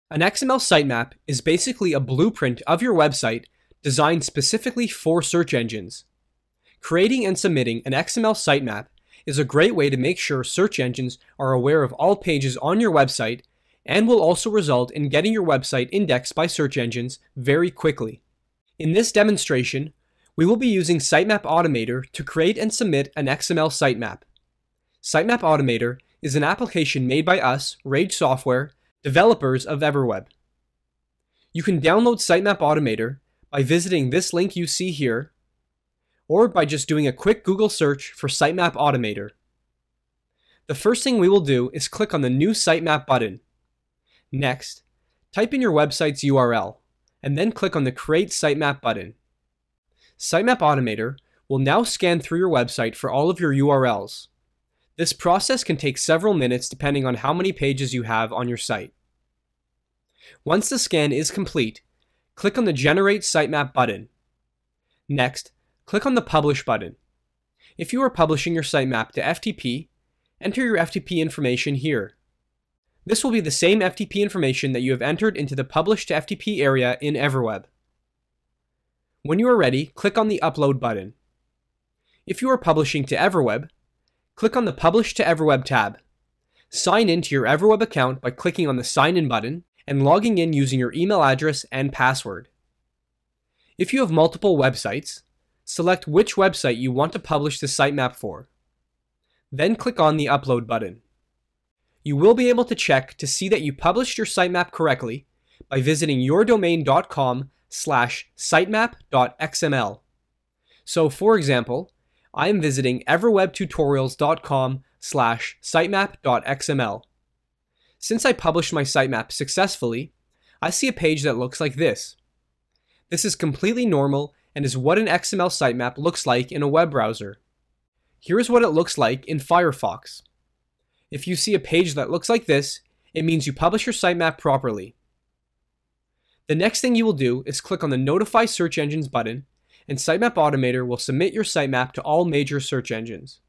An XML sitemap is basically a blueprint of your website designed specifically for search engines. Creating and submitting an XML sitemap is a great way to make sure search engines are aware of all pages on your website and will also result in getting your website indexed by search engines very quickly. In this demonstration, we will be using Sitemap Automator to create and submit an XML sitemap. Sitemap Automator is an application made by us, Rage Software, developers of EverWeb. You can download Sitemap Automator by visiting this link you see here, or by just doing a quick Google search for Sitemap Automator. The first thing we will do is click on the New Sitemap button. Next, type in your website's URL, and then click on the Create Sitemap button. Sitemap Automator will now scan through your website for all of your URLs. This process can take several minutes depending on how many pages you have on your site. Once the scan is complete, click on the Generate Sitemap button. Next, click on the Publish button. If you are publishing your sitemap to FTP, enter your FTP information here. This will be the same FTP information that you have entered into the Publish to FTP area in EverWeb. When you are ready, click on the Upload button. If you are publishing to EverWeb, click on the Publish to EverWeb tab. Sign in to your EverWeb account by clicking on the Sign In button and logging in using your email address and password. If you have multiple websites, select which website you want to publish the sitemap for. Then click on the Upload button. You will be able to check to see that you published your sitemap correctly by visiting yourdomain.com/sitemap.xml. So for example, I am visiting everwebtutorials.com/sitemap.xml. Since I published my sitemap successfully, I see a page that looks like this. This is completely normal and is what an XML sitemap looks like in a web browser. Here is what it looks like in Firefox. If you see a page that looks like this, it means you publish your sitemap properly. The next thing you will do is click on the Notify Search Engines button, and Sitemap Automator will submit your sitemap to all major search engines.